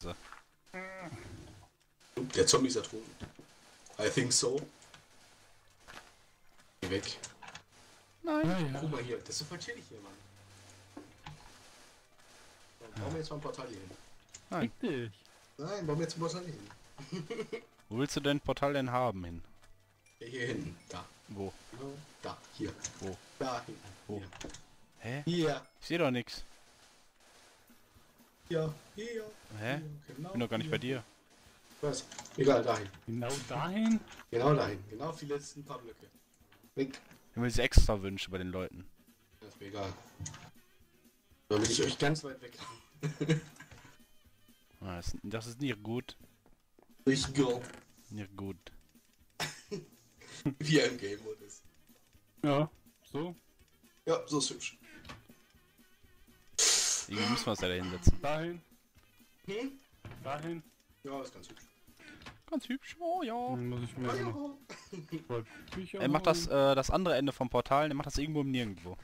So. Der Zombie ist ertrunken. I think so. Geh weg. Nein. Ah, ja. Guck mal hier, das ist so voll chillig hier, Mann. Dann bauen wir jetzt mal ein Portal hier hin. Nein. Fick dich. Nein, bauen wir jetzt ein Portal hier hin. Wo willst du denn Portal denn haben hin? Hier hinten. Da. Wo? Genau. Da. Hier. Wo? Da hinten. Wo? Hier. Hä? Hier. Ich sehe doch nichts. Hier. Hier. Hä? Hier. Genau. Ich bin doch gar nicht bei dir. Was? Egal, dahin. Genau dahin? Genau dahin. Genau auf die letzten paar Blöcke. Weg. Ich will sie extra wünsche bei den Leuten. Das ist mir egal. Damit ich euch ganz weit weg habe. Ah, das ist nicht gut. Ich go. Nicht gut. Wie er im Game Mode ist. Ja, so. Ja, so ist hübsch. Irgendwie müssen wir es ja da hinsetzen. Dahin. Hm? Dahin. Ja, ist ganz hübsch. Ganz hübsch. Oh ja. Dann muss ich mir Ja, noch zwei Bücher Er macht das, holen. das andere Ende vom Portal, er macht das irgendwo im Nirgendwo.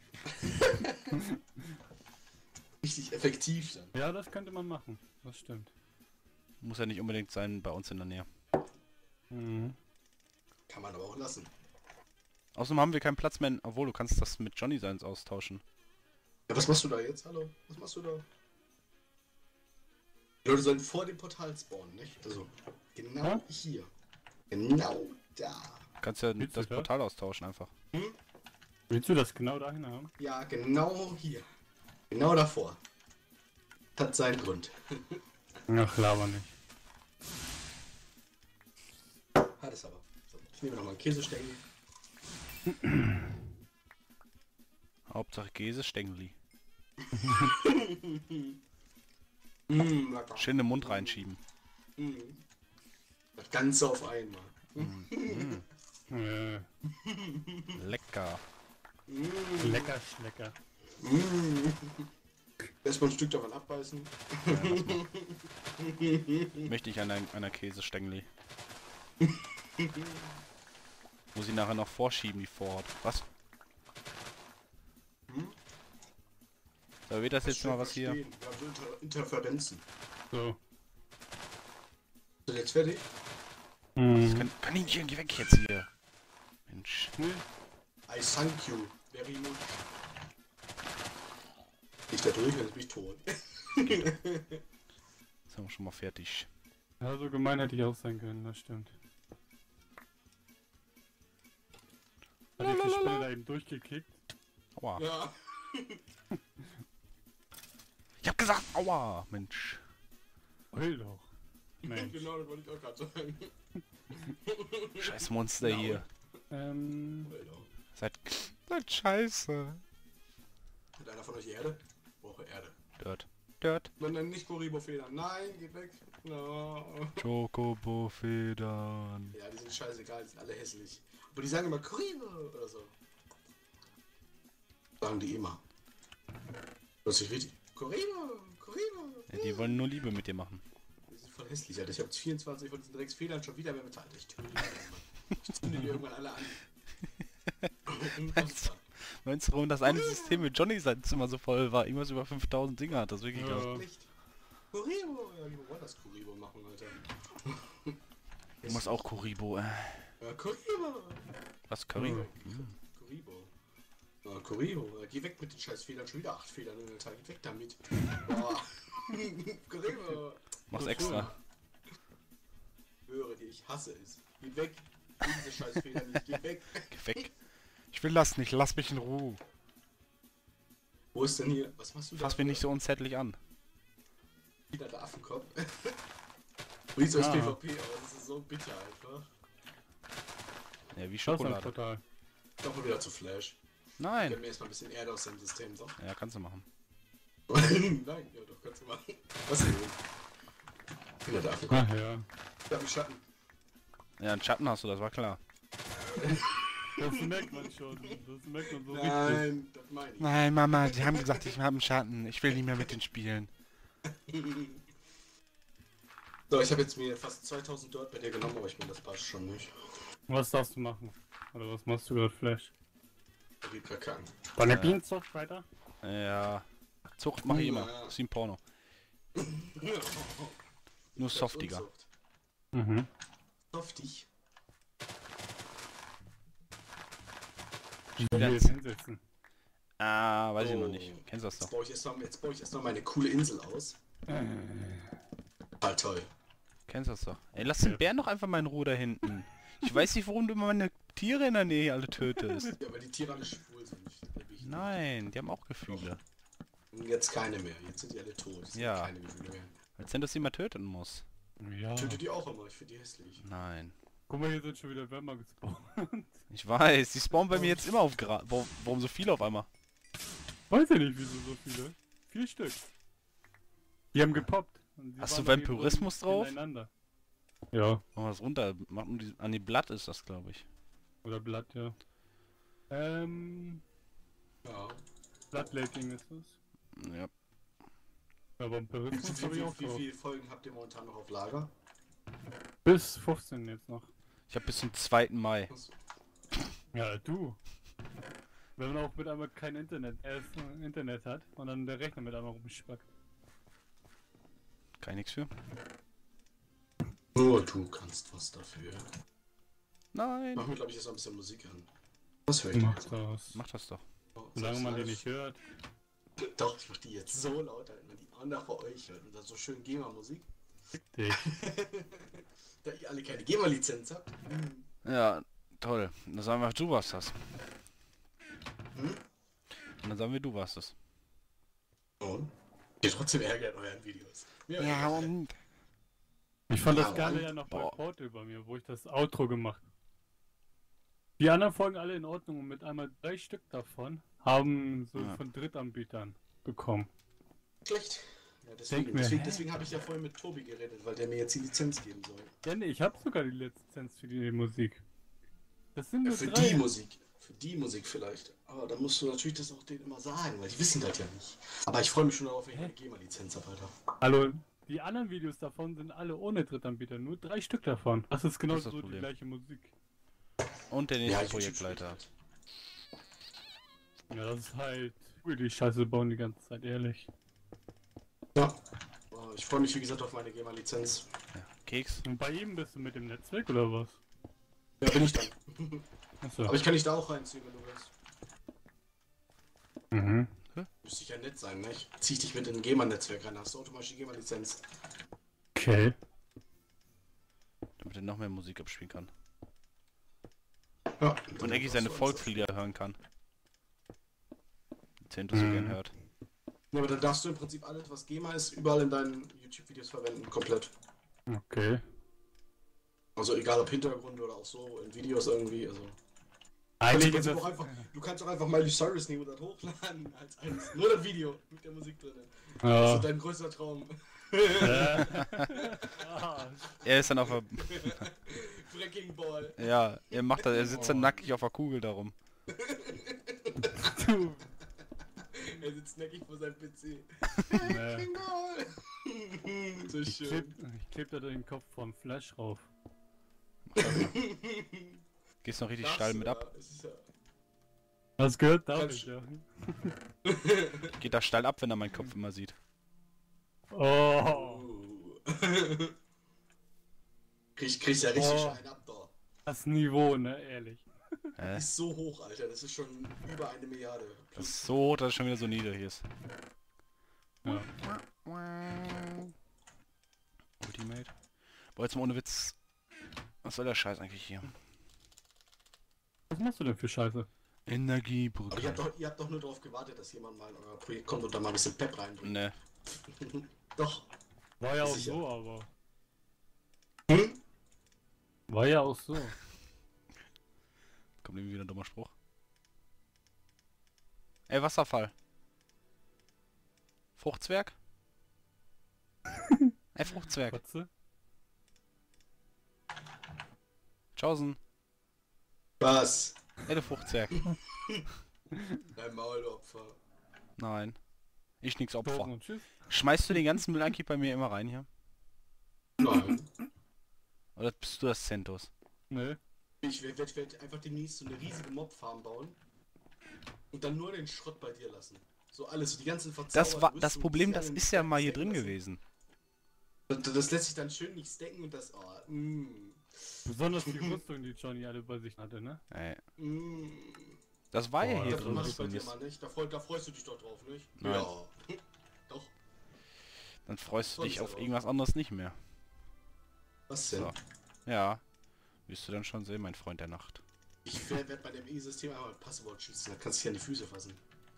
Richtig effektiv dann. Ja, das könnte man machen. Das stimmt. Muss ja nicht unbedingt sein bei uns in der Nähe. Mhm. Kann man aber auch lassen. Außerdem haben wir keinen Platz mehr, obwohl du kannst das mit Johnny Seins austauschen. Ja, was machst du da jetzt? Hallo? Was machst du da? Die Leute sollen vor dem Portal spawnen, nicht? Also, genau Ja? hier. Genau da. Du kannst ja Willst du das das? Portal austauschen einfach. Willst du das genau dahin haben? Ja, genau hier. Genau davor. Hat seinen Grund. Ach, laber nicht. Hat es aber. So, ich nehme nochmal einen Käsestängel. Hauptsache Käse, Stängeli. Lecker. Schön in den Mund reinschieben. Das Ganze auf einmal. Lecker. Lecker, Schlecker. Erstmal ein Stück davon abbeißen. Möchte ich einer Käsestängeli. Muss ich nachher noch vorschieben, die Vorort. Was? Da wird das jetzt mal was hier. Wir haben so Interferenzen. So. Ist das jetzt fertig? Kann ich nicht irgendwie weg jetzt hier? Mensch. Nee. I thank you very much. Ich da durch, jetzt bin ich tot. Jetzt sind wir schon mal fertig. Ja, so gemein hätte ich auch sein können, das stimmt. Hat die Spinne da eben durchgekickt? Aua. Ja. Ich hab gesagt, aua, Mensch. Heul doch. Mensch. Genau, das wollte ich auch gerade sagen. Scheiß Monster Ja, hier. Alter. Seid scheiße. Hat einer von euch Erde? Brauche Erde. Dirt. Nein, nicht Kuribo-Federn. Nein, geht weg. No. Chocobo-Federn. Ja, die sind scheißegal, die sind alle hässlich. Aber die sagen immer Kuribo oder so. Sagen die immer. Das ist richtig. Kuribo. Ja, die wollen nur Liebe mit dir machen. Die sind voll hässlich, Alter. Ich habe 24 von diesen Drecksfedern schon wieder mehr bezahlt. Ich töte die irgendwann. Ich zünde die irgendwann alle an. Unfassbar. Meinst du, warum das eine System mit Johnny sein Zimmer so voll war? Irgendwas über 5000 Dinger hat das wirklich Ja. aus. Nicht. Kuribo. Ja, wir wollen das Kuribo machen, Alter. Du machst auch Kuribo, Ja, Kuribo. Was, Kuribo? Kuribo. Ja, Kuribo. Ja, geh weg mit den scheiß Federn. Schon wieder 8 Federn in der Tag. Geh weg damit. Boah. Kuribo. Mach's extra. Höre dir, ich hasse es. Geh weg. Diese scheiß Federn nicht. Geh weg. Geh weg. Ich will das nicht, lass mich in Ruhe. Wo ist denn hier? Was machst du da? Fass mich nicht so unzärtlich an. Wieder der Affenkopf. Wie ist das Ah. PvP aus? Das ist so bitter einfach. Ja, wie Das ist halt Schokolade. total. Doch mal wieder zu Flash. Ich Nein. mir erstmal ein bisschen Erde aus dem System, so. Ja, kannst du machen. Nein, ja doch, kannst du machen. Was denn? Wieder der Affenkopf. Ach ja. Ich hab einen Schatten. Ja, einen Schatten hast du, das war klar. Das merkt man schon. Das merkt man so richtig. Nein, das meine ich. Nein, Mama, die haben gesagt, ich habe einen Schatten. Ich will nicht mehr mit den spielen. So, ich habe jetzt mir fast 2000 Dirt bei dir genommen, aber ich meine, das passt schon nicht. Was darfst du machen? Oder was machst du gerade, Flash? Da geht verkacken. Bei der Bienenzucht weiter? Ja. Zucht mache ich immer. Ja. Das ist wie ein Porno. Nur softiger. Unzucht. Mhm. Softig. Wie wir Ganz- jetzt hinsetzen. Ah, weiß ich noch Oh. nicht. Kennst du das Jetzt doch? baue ich erstmal meine coole Insel aus. Total toll. Kennst du das doch? Ey, lass den Bär noch einfach mal in Ruhe da hinten. Ich weiß nicht, warum du immer meine Tiere in der Nähe hier alle tötest. Ja, weil die Tiere alle schwul sind. Nein, die haben auch Gefühle. Jetzt keine mehr. Jetzt sind die alle tot. Es sind Ja. keine Gefühle mehr. Als wenn du sie mal töten muss. Ja. Ich töte die auch immer. Ich finde die hässlich. Nein. Guck mal, hier sind schon wieder Würmer gespawnt. Ich weiß, die spawnen bei mir jetzt immer auf Gra... Warum so viele auf einmal? Weiß ja nicht, wieso so viele. 4 Stück. Die haben gepoppt. Und die Hast waren du eben Vampirismus so drauf? ineinander. Ja. Machen wir das runter. An die Blatt ist das, glaube ich. Oder Blatt, ja. Ja. Bloodletting ist das. Ja. Ja, Vampirismus habe ich auch Wie drauf. viele Folgen habt ihr momentan noch auf Lager? Bis 15 jetzt noch. Ich habe bis zum 2. Mai. Ja, du. Wenn man auch mit einmal kein Internet, erst Internet hat und dann der Rechner mit einmal rumspackt. Kann ich nichts für. Nur du kannst was dafür. Nein. Mach mir, glaube ich, jetzt noch ein bisschen Musik an. Was höre ich Mach jetzt? das. Mach das doch. Solange man die nicht hört. Doch, ich mach die jetzt so laut, damit man die auch nach bei euch hört. Und dann so schön GEMA-Musik. Dich. Da ihr alle keine GEMA-Lizenz habt. Ja, toll. Dann sagen wir, du warst das. Hm? Und dann sagen wir, du warst es. Und? Ihr trotzdem Ärger in euren Videos. Mir Ja, egal. und... Ich fand das Ja, Geile Mann. ja noch bei Boah. Portal bei mir, wo ich das Outro gemacht habe. Die anderen Folgen alle in Ordnung und mit einmal 3 Stück davon haben so Ja. von Drittanbietern bekommen. Schlecht. Ja, Denk mir, hä? deswegen habe ich ja vorhin mit Tobi geredet, weil der mir jetzt die Lizenz geben soll. Ja, nee, ich habe sogar die Lizenz für die Musik. Das sind Ja, nur für 3. die Musik. Für die Musik vielleicht. Aber da musst du natürlich das auch denen immer sagen, weil die wissen das ja nicht. Aber ich freue mich schon darauf, wenn ich Hä? eine GEMA-Lizenz habe, Alter. Hallo, die anderen Videos davon sind alle ohne Drittanbieter, nur 3 Stück davon. Das ist genau Das ist das so die Problem. gleiche Musik. Und der nächste YouTube Projektleiter. spielt Ja, das ist halt die Scheiße bauen die ganze Zeit, ehrlich. halt. Ja. Ich freue mich, wie gesagt, auf meine GEMA-Lizenz. Ja. Keks. Und bei ihm bist du mit dem Netzwerk oder was? Ja, bin ich dann. Achso. Aber ich kann dich da auch reinziehen, wenn du willst. Mhm. Müsste ich ja nett sein, ne? Ich zieh dich mit in ein GEMA-Netzwerk rein, hast du automatisch die GEMA-Lizenz. Okay. Damit er noch mehr Musik abspielen kann. Ja. Und eigentlich seine Volkslieder hören kann. Die Zento so gern hört. Ja, aber dann darfst du im Prinzip alles, was GEMA ist, überall in deinen YouTube-Videos verwenden, komplett. Okay. Also egal ob Hintergrund oder auch so in Videos irgendwie, also. Eigentlich Also ist das... auch einfach, du kannst auch einfach Miley Cyrus nehmen und das hochladen als eins. Nur das Video mit der Musik drin. Das Ja. ist dein größter Traum. Ah, Er ist dann auf der... Wrecking Ball. Ja, er macht das, er sitzt dann nackig auf der Kugel darum. du. Er sitzt nackig vor seinem PC. Nee. Wrecking Ball. So Ich schön. kleb da den Kopf vom Flash rauf. Gehst noch richtig Darfst steil du, mit ja. ab. Es ist ja. Das gehört darf Kannst ich, ja. Geht da steil ab, wenn er meinen Kopf immer sieht. Oh. Kriegst ja richtig Oh. einen ab da. Das Niveau, ne, ehrlich. Hä? Ist so hoch, Alter. Das ist schon über 1 Milliarde. Das ist so hoch, dass es schon wieder so niedrig ist. Ja. Ultimate. Boah, jetzt mal ohne Witz. Was soll der Scheiß eigentlich hier? Was machst du denn für Scheiße? Aber Energiebrücke. ihr habt doch nur darauf gewartet, dass jemand mal in euer Projekt kommt und da mal ein bisschen Pep reinbringt. Ne. Doch. War ja auch Sicher. so, aber. Hm? War ja auch so. Kommt irgendwie wieder ein dummer Spruch. Ey, Wasserfall. Fruchtzwerg? Ey, Fruchtzwerg. Kotze? Tschaußen. Was? Ey, du Fruchtzwerg. Dein Maulopfer. Nein. Ich nix Dosen Opfer. und tschüss. Schmeißt du den ganzen Müll eigentlich bei mir immer rein hier? Nein. Oder bist du das Centos? Ne? Ich werde einfach demnächst so eine riesige Mobfarm bauen. Und dann nur den Schrott bei dir lassen. So alles, so die ganzen Das Verzauber, war das Problem, das ist ja mal hier drin gewesen. Das lässt sich dann schön nicht stacken und das... Oh, Besonders die Rüstung, die Johnny alle bei sich hatte, ne? Das war ja Boah, hier das drin. mach ich bei drin dir ist. mal nicht. Da freust du dich doch drauf, nicht? Nein. Ja. Doch. Dann freust du Soll dich ich auf aber. irgendwas anderes nicht mehr. Was denn? So. Ja. Wirst du dann schon sehen, mein Freund der Nacht. Ich werde bei dem E-System einmal Passwort schützen, da kannst du dich an die Füße fassen.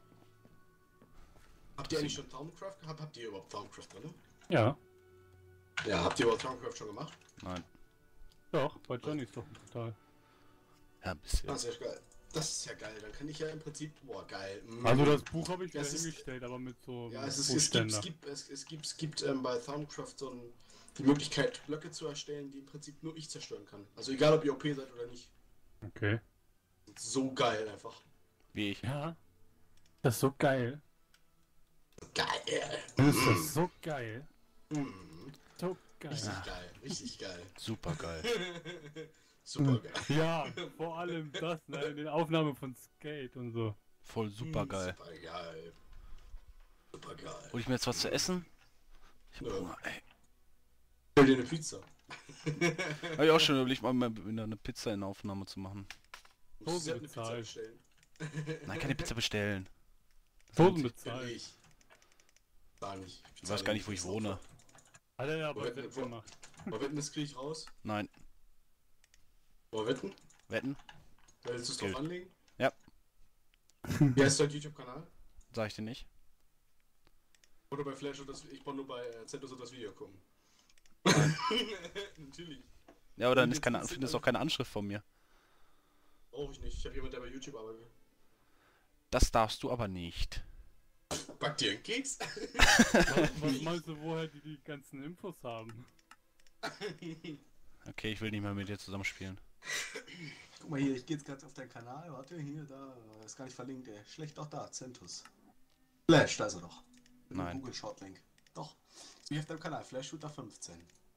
Habt ihr eigentlich schon Thaumcraft gehabt? Habt ihr überhaupt Thaumcraft drin? Ja, Ja, habt ihr überhaupt Thaumcraft schon gemacht? Nein. doch, bei Johnny ist doch total. Ja, ein bisschen. Das ist ja geil. Das ist ja geil, dann kann ich ja im Prinzip... Boah, geil. Also das Buch habe ich wieder Das ist- hingestellt, aber mit so Ja, es Buchständer. gibt bei Thaumcraft die Möglichkeit, Blöcke zu erstellen, die im Prinzip nur ich zerstören kann. Also egal, ob ihr OP seid oder nicht. Okay. So geil einfach. Wie ich. Ja. Das ist so geil. Geil. Das ist so geil. Mhm. So geil. Richtig geil, richtig geil. Super geil. Super geil. Ja, vor allem das, ne? In den Aufnahmen von Skate und so. Voll super geil. Super geil. Super geil. Hol ich mir jetzt was zu essen? Ich hab Ja. Hunger, ey. Stell dir eine Pizza. Hab ich auch schon überlegt, mal wieder eine Pizza in Aufnahme zu machen. Du musst ja eine bezahlt. Pizza bestellen. Nein, keine Pizza bestellen. Toten Bin bezahlt. ich. Zahl nicht. Ich weiß gar nicht, wo ich wohne. Hat er ja Wo aber wetten- selbst wo- gemacht. Wollen wir wetten, das krieg ich raus? Nein. Wollen wir wetten? Wetten? Willst du es Gilt. drauf anlegen? Ja. Wie heißt dein YouTube-Kanal? Sag ich dir nicht. Oder bei Flash oder das... Ich brauche nur bei Zentus und das Video gucken. Natürlich. Ja, aber dann Und ist keine, jetzt sind findest auch keine Anschrift von mir. Brauche ich nicht. Ich habe jemanden, der bei YouTube arbeitet. Das darfst du aber nicht. Back dir einen Keks? Was meinst du, woher die ganzen Infos haben? Okay, ich will nicht mehr mit dir zusammenspielen. Guck mal hier, ich gehe jetzt gerade auf deinen Kanal. Warte, hier, da. Ist gar nicht verlinkt, ey. Schlecht auch da, Zentus. Flash, da ist er doch. Mit dem Nein. Google Shortlink. Doch. Wie auf deinem Kanal, Flash Shooter 15.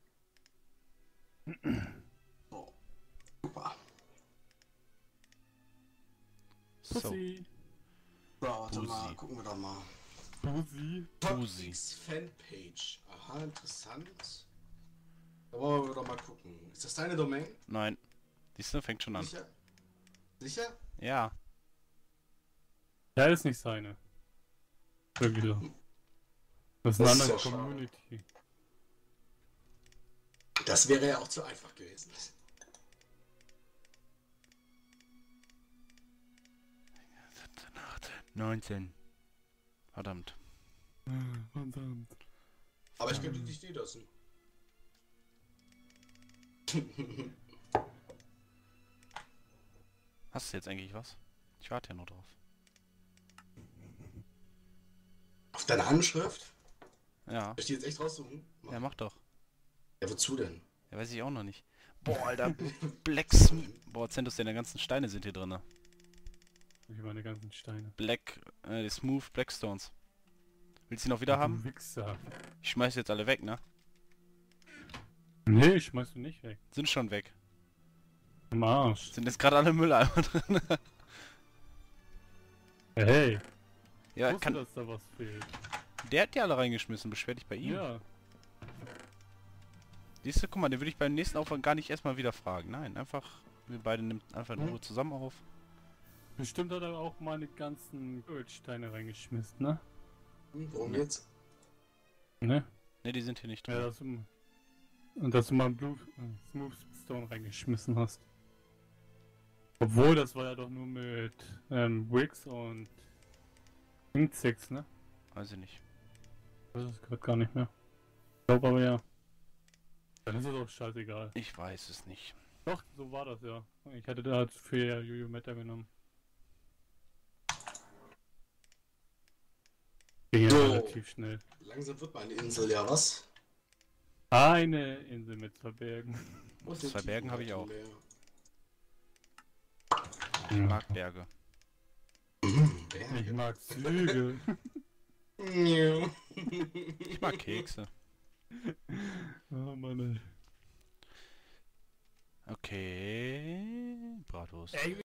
So. Super. So. Pussy. So, warte Busi. mal, gucken wir doch mal. Pussy. Busi. X Fanpage. Aha, interessant. Da wollen wir doch mal gucken. Ist das deine Domain? Nein. Siehst du, fängt schon an. Sicher? Sicher? Ja. Ja, ist nicht seine. Irgendwie so. Das ist Das eine ist andere ja schade. Community. Das wäre ja auch zu einfach gewesen. 19. Verdammt. Verdammt. Aber ich könnte dich lassen. Hast du jetzt eigentlich was? Ich warte ja noch drauf. Auf deine Handschrift? Ja. Soll ich die jetzt echt raussuchen? Ja, mach doch. Ja, wozu denn? Ja, weiß ich auch noch nicht. Boah, Alter. Blacks. Boah, Zentus, deine ganzen Steine sind hier drin. Ich meine ganzen Steine. Black, die Smooth Blackstones. Willst du die noch wieder Du haben? Wichser. Ich schmeiß jetzt alle weg, ne? Nee, schmeißt du nicht weg. Sind schon weg. Am Arsch. Sind jetzt gerade alle Mülleimer drin. Hey, Ja, wusste, kann. dass da was fehlt. Der hat die alle reingeschmissen. Beschwer dich bei ihm. Ja. Siehst du, guck mal, den würde ich beim nächsten Aufwand gar nicht erstmal wieder fragen. Nein, einfach. Wir beide nimmt einfach in Ruhe zusammen auf. Bestimmt hat er auch meine ganzen Goldsteine reingeschmissen, ne? Worum jetzt? Ne? Ne, die sind hier nicht drin. Ja, dass du mal einen Smooth Stone reingeschmissen hast. Obwohl, das war ja doch nur mit Wix und Ink 6, ne? Weiß ich nicht. Das ist gerade gar nicht mehr. Ich glaube aber ja. Dann ist es auch scheißegal. Ich weiß es nicht. Doch, so war das ja. Ich hatte da für Jojo Meta genommen. Ging ja So. relativ schnell. Langsam wird meine Insel ja was. Eine Insel mit 2 Bergen. Und Zwei Bergen habe ich auch. Ich Ja. mag Berge. Ich mag Züge. Ich mag Kekse. Oh Mann, ey. Okay. Bratwurst. Ey,